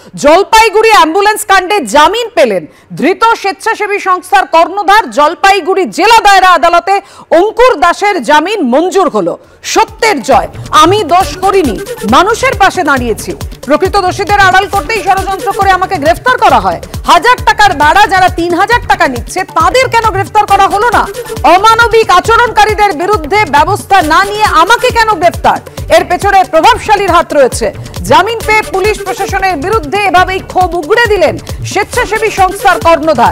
Jalpaiguri ambulance কাণ্ডে জামিন পেলেন ধৃত স্বেচ্ছাসেবী সংস্থার কর্ণধার। জলপাইগুড়ি জেলা দায়রা আদালতে অঙ্কুর দাসের জামিন মঞ্জুর হলো। সত্যের জয়, আমি দোষ করিনি, মানুষের পাশে দাঁড়িয়েছি। প্রকৃত দোষীদের আড়াল করতেই ষড়যন্ত্র করে আমাকে গ্রেফতার করা হয়। 1000 টাকার ভাড়া যারা 3000 টাকা নিচ্ছে তাদের কেন গ্রেফতার করা হলো না? অমানবিক আচরণকারীদের বিরুদ্ধে ব্যবস্থা না নিয়ে আমাকে কেন গ্রেফতার? এর পেছনে প্রভাবশালীর হাত রয়েছে। জামিন পেয়ে পুলিশ প্রশাসনের বিরুদ্ধে এভাবেই ক্ষোভ উগড়ে দিলেন স্বেচ্ছাসেবী সংস্থার কর্ণধার।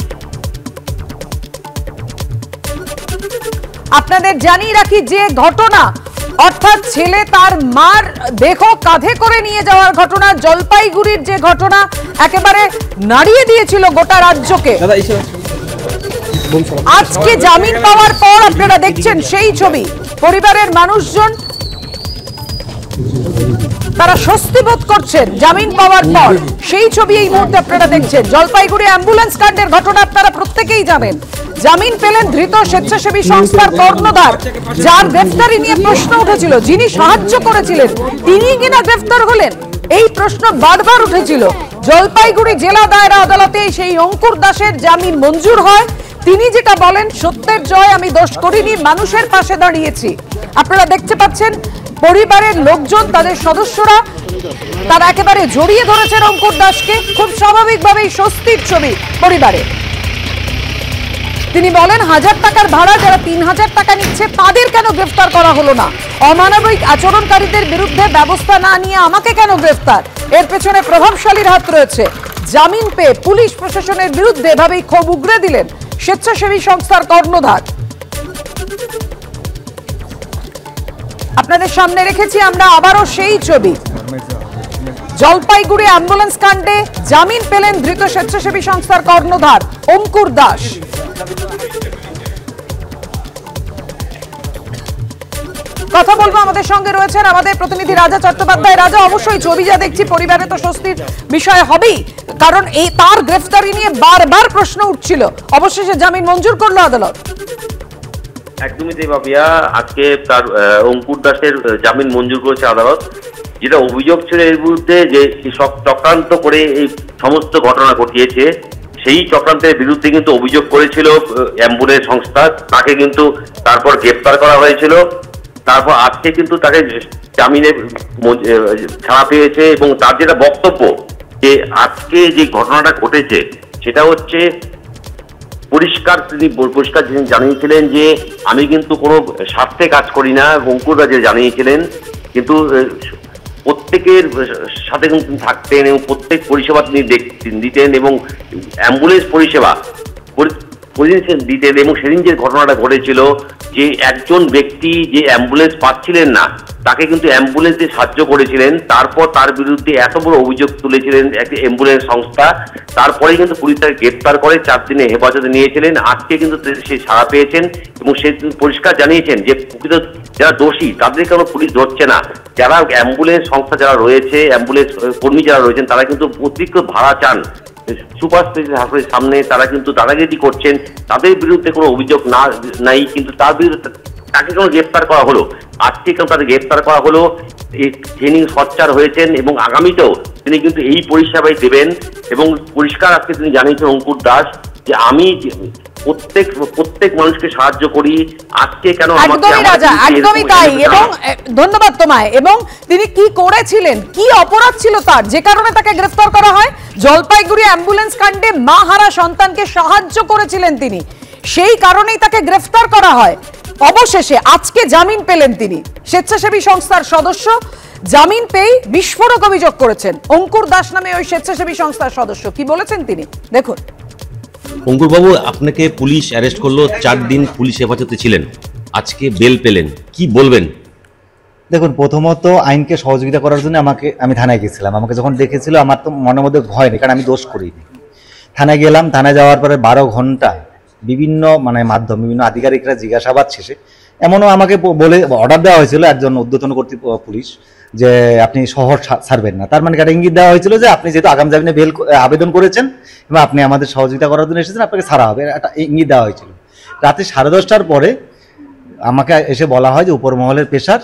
আপনাদের জানিয়ে রাখি যে ঘটনা, অর্থাৎ ছেলে তার মার দেহ কাঁধে করে নিয়ে যাওয়ার ঘটনা, জলপাইগুড়ির যে ঘটনা একেবারে নাড়িয়ে দিয়েছিল গোটা রাজ্যকে। আজকে জামিন পাওয়ার পর আপনারা দেখছেন সেই ছবি। পরিবারের মানুষজন তারা স্বস্তি বোধ করছেন জামিন পাওয়ার পর, সেই ছবি এই মুহূর্তে আপনারা দেখছেন। জলপাইগুড়ি অ্যাম্বুলেন্স কাণ্ডের ঘটনা আপনারা প্রত্যেকেই জানেন। জামিন পেলেন ধৃত স্বেচ্ছাসেবী সংস্থার কর্ণধার, যার গ্রেফতারি নিয়ে প্রশ্ন উঠেছিল। যিনি সাহায্য করেছিলেন তিনি কিনা গ্রেফতার হলেন, এই প্রশ্ন বারবার উঠেছিল। জলপাইগুড়ি জেলা দায়রা আদালতে সেই অঙ্কুর দাসের জামিন মঞ্জুর হয়। তিনি যেটা বলেন, সত্যের জয়, আমি দোষ করিনি, মানুষের পাশে দাঁড়িয়েছি। আপনারা দেখতে পাচ্ছেন পরিবারের লোকজন, তাদের সদস্যরা তারা একেবারে জড়িয়ে ধরেছেন অঙ্কুর দাসকে। খুব স্বাভাবিকভাবেই স্বস্তির ছবি পরিবারে। তিনি বলেন, 1000 টাকার ভাড়া যারা 3000 টাকা নিচ্ছে তাদের কেন গ্রেফতার করা হলো না? অমানবিক আচরণকারীদের বিরুদ্ধে ব্যবস্থা না নিয়ে আমাকে কেন গ্রেফতার? এর পেছনে প্রভাবশালীর হাত রয়েছে। জামিন পেয়ে পুলিশ প্রশাসনের বিরুদ্ধে এভাবেই ক্ষোভ উগড়ে দিলেন স্বেচ্ছাসেবী সংস্থার কর্ণধার। আপনাদের সামনে রেখেছি আমরা আবারও সেই ছবি। জলপাইগুড়ি অ্যাম্বুলেন্স কাণ্ডে জামিন পেলেন ধৃত স্বেচ্ছাসেবী সংস্থার কর্ণধার অঙ্কুর দাস। কথা বলবো, আমাদের সঙ্গে রয়েছেন আমাদের প্রতিনিধি রাজা চট্টোপাধ্যায়। রাজা, অবশ্যই ছবি যা দেখছি পরিবারে তো স্বস্তির বিষয় হবেই, কারণ এই তার গ্রেফতারি নিয়ে বারবার প্রশ্ন উঠছিল। অবশেষে জামিন মঞ্জুর করলো আদালত। একদমই তাই ভাবিয়া, আজকে তার অঙ্কুর দাসের জামিন মঞ্জুর করেছে আদালত। যেটা অভিযোগ ছিল এর বিরুদ্ধে, যে চক্রান্ত করে এই সমস্ত ঘটনা ঘটিয়েছে, সেই চক্রান্তের বিরুদ্ধে কিন্তু অভিযোগ করেছিল অ্যাম্বুলেন্স সংস্থা। তাকে কিন্তু তারপর গ্রেপ্তার করা হয়েছিল। তারপর আজকে কিন্তু তাকে জামিনে ছাড়া পেয়েছে। এবং তার যেটা বক্তব্য, যে আজকে যে ঘটনাটা ঘটেছে সেটা হচ্ছে তিনি পরিষ্কার জানিয়েছিলেন যে আমি কিন্তু কোনো স্বার্থে কাজ করি না। অঙ্কুর দাস জানিয়েছিলেন, কিন্তু প্রত্যেকের সাথে কিন্তু থাকতেন এবং প্রত্যেক পরিষেবা তিনি দিতেন এবং অ্যাম্বুলেন্স পরিষেবা দিতেন। এবং সেদিন যে ঘটনাটা ঘটেছিল, যে একজন ব্যক্তি যে অ্যাম্বুলেন্স পাচ্ছিলেন না, তাকে কিন্তু অ্যাম্বুলেন্স দিয়ে সাহায্য করেছিলেন। তারপর তার বিরুদ্ধে এত বড় অভিযোগ তুলেছিলেন একটি অ্যাম্বুলেন্স সংস্থা। তারপরে কিন্তু পুলিশ তাকে গ্রেপ্তার করে 4 দিনে হেফাজতে নিয়েছিলেন। আজকে কিন্তু সে ছাড়া পেয়েছেন এবং সে পরিষ্কার জানিয়েছেন যে প্রকৃত যারা দোষী তাদের কেন পুলিশ ধরছে না। যারা অ্যাম্বুলেন্স সংস্থা যারা রয়েছে, অ্যাম্বুলেন্স কর্মী যারা রয়েছেন, তারা কিন্তু অতিরিক্ত ভাড়া চান সুপার স্পেশালিস্ট হাসপাতালের সামনে। তারা কিন্তু দাদাগিরি করছেন, তাদের বিরুদ্ধে কোনো অভিযোগ নাই, কিন্তু তার বিরুদ্ধে তাকে কেন গ্রেপ্তার করা হলো? আজকে কেন তাদের গ্রেপ্তার করা হলো? তিনি সোচ্চার হয়েছেন এবং আগামীতেও তিনি কিন্তু এই পরিষেবাই দেবেন। এবং পরিষ্কার আজকে তিনি জানিয়েছেন অঙ্কুর দাস, যে আমি প্রত্যেক মানুষকে সাহায্য করি। আজকে কেন? একদমই তাই। এবং ধন্যবাদ তোমায়। এবং তিনি কি করেছিলেন, কি অপরাধ ছিল তার, যে কারণে তাকে গ্রেফতার করা হয়? জলপাইগুড়ি অ্যাম্বুলেন্স কাণ্ডে মা হারা সন্তানকে সাহায্য করেছিলেন তিনি, সেই কারণেই তাকে গ্রেফতার করা হয়। অবশেষে আজকে জামিন পেলেন তিনি। স্বেচ্ছাসেবী সংস্থার সদস্য, জামিন পেয়ে বিস্ফোরক অভিযোগ করেছেন অঙ্কুর দাস নামে ওই স্বেচ্ছাসেবী সংস্থার সদস্য। কি বলেছেন তিনি, দেখুন। অঙ্কুর বাবু, আপনাকে পুলিশ অ্যারেস্ট করলো, 4 দিন পুলিশ হেফাজতে ছিলেন, আজকে বেল পেলেন, কি বলবেন? দেখুন, প্রথমত আইনকে সহযোগিতা করার জন্য আমি থানায় গেছিলাম। আমাকে যখন দেখেছিল আমার তো মনের মধ্যে ভয় নেই, কারণ আমি দোষ করিনি। থানায় গেলাম, থানায় যাওয়ার পরে 12 ঘন্টা বিভিন্ন মাধ্যম, বিভিন্ন আধিকারিকরা জিজ্ঞাসাবাদ শেষে এমনও আমাকে বলে অর্ডার দেওয়া হয়েছিল একজন ঊর্ধ্বতন পুলিশ, যে আপনি শহর ছাড়বেন না। তার মানে একটা ইঙ্গিত দেওয়া হয়েছিল যে আপনি যেহেতু আগাম জামিনে বেল আবেদন করেছেন এবং আপনি আমাদের সহযোগিতা করার জন্য এসেছেন, আপনাকে ছাড়া হবে, একটা ইঙ্গিত দেওয়া হয়েছিল। রাতে 10:30টার পরে আমাকে এসে বলা হয় যে উপর মহলের প্রেশার,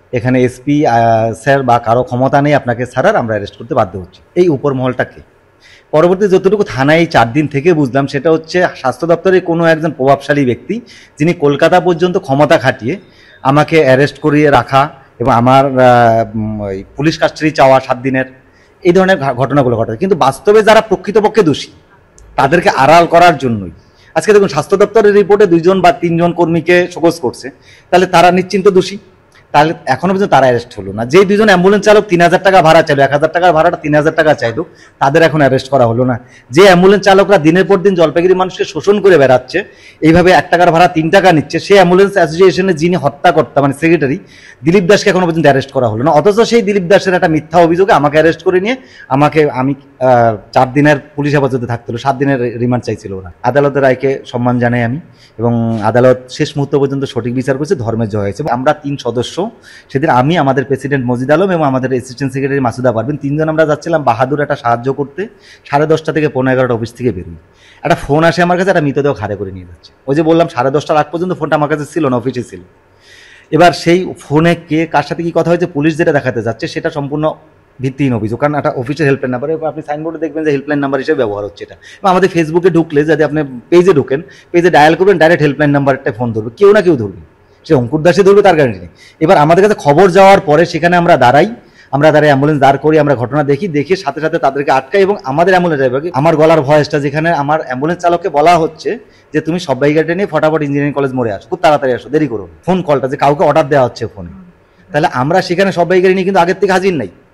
এখানে এসপি স্যার বা কারো ক্ষমতা নেই আপনাকে ছাড়ার, আমরা অ্যারেস্ট করতে বাধ্য হচ্ছি। এই উপর মহলটাকে পরবর্তী যতটুকু থানায় 4 দিন থেকে বুঝলাম, সেটা হচ্ছে স্বাস্থ্য দপ্তরের কোনো একজন প্রভাবশালী ব্যক্তি, যিনি কলকাতা পর্যন্ত ক্ষমতা খাটিয়ে আমাকে অ্যারেস্ট করিয়ে রাখা এবং আমার পুলিশ কাস্টাডি চাওয়া 7 দিনের, এই ধরনের ঘটনাগুলো ঘটে। কিন্তু বাস্তবে যারা প্রকৃতপক্ষে দোষী তাদেরকে আড়াল করার জন্যই আজকে দেখুন স্বাস্থ্য দপ্তরের রিপোর্টে 2 জন বা 3 জন কর্মীকে শোকজ করছে, তাহলে তারা নিশ্চিন্ত দোষী। তাহলে এখনো পর্যন্ত তারা অ্যারেস্ট হলো না। যেই 2 জন অ্যাম্বুলেন্স চালক 3000 টাকা ভাড়া চাইলো, 1000 টাকার ভাড়াটা 3000 টাকা চাইলো, তাদের এখন অ্যারেস্ট করা হলো না। যে অ্যাম্বুলেন্স চালকরা দিনের পর দিন জলপাইগুড়ি মানুষকে শোষণ করে বেড়াচ্ছে, এইভাবে 1 টাকার ভাড়া 3 টাকা নিচ্ছে, সেই অ্যাম্বুলেন্স অ্যাসোসিয়েশনের যিনি হত্যাকর্তা মানে সেক্রেটারি দিলীপ দাসকে এখনো পর্যন্ত অ্যারেস্ট করা হলো না। অথচ সেই দিলীপ দাসের একটা মিথ্যা অভিযোগে আমাকে অ্যারেস্ট করে নিয়ে আমি 4 দিনের পুলিশ হেফাজতে থাকতে হলো, 7 দিনের রিমান্ড চাইছিল ওরা। আদালতের রায়কে সম্মান জানাই আমি, এবং আদালত শেষ মুহূর্ত পর্যন্ত সঠিক বিচার করেছে, ধর্মের জয় হয়েছে। আমরা 3 সদস্য, সেদিন আমি, আমাদের প্রেসিডেন্ট মজিদ আলম এবং আমাদের অ্যাসিস্ট্যান্ট সেক্রেটারি মাসুদা পারবেন, 3 জন আমরা যাচ্ছিলাম বাহাদুর একটা সাহায্য করতে। 10:30 থেকে 11:15 অফিস থেকে বেরোই, একটা ফোন আসে আমার কাছে, একটা মৃতদেহ ঘাড়ে করে নিয়ে যাচ্ছে। ওই যে বললাম 10:30টার আগ পর্যন্ত ফোনটা আমার কাছে ছিল না, অফিসে ছিল। এবার সেই ফোনে কে কার সাথে কি কথা হয়েছে, পুলিশ যেটা দেখাতে যাচ্ছে সেটা সম্পূর্ণ ভিত্তিহীন অভিযোগ। কারণ একটা অফিসের হেল্পলাইন নাম্বার, আপনি সাইনবোর্ডে দেখবেন যে হেল্পলাইন নাম্বার হিসেবে ব্যবহার হচ্ছে এটা। এবং আমাদের ফেসবুকে ঢুকলে যদি আপনি পেজে ঢুকেন, পেজে ডায়াল করবেন, ডাইরেক্ট হেল্পলাইন নাম্বারটা ফোন ধরবে, কেউ না কেউ ধরবে, সে অঙ্কুর দাসে ধরবে তার গ্যারান্টি নেই। এবার আমাদের কাছে খবর যাওয়ার পরে সেখানে আমরা দাঁড়াই অ্যাম্বুলেন্স দাঁড় করি, আমরা ঘটনা দেখে সাথে সাথে তাদেরকে আটকাই, এবং আমাদের অ্যাম্বুলেন্স ড্রাইভারকে, আমার গলার ভয়েসটা যেখানে আমার অ্যাম্বুলেন্স চালককে বলা হচ্ছে যে তুমি সবাই গাড়িটা নিয়ে ফটাফট ইঞ্জিনিয়ারিং কলেজ মোড়ে আসো, খুব তাড়াতাড়ি আসো, দেরি করো। ফোন কলটা যে কাউকে অর্ডার দেওয়া হচ্ছে ফোনে, তাহলে আমরা সেখানে সবাই গাড়ি নিয়ে কিন্তু আগের থেকে হাজির নাই।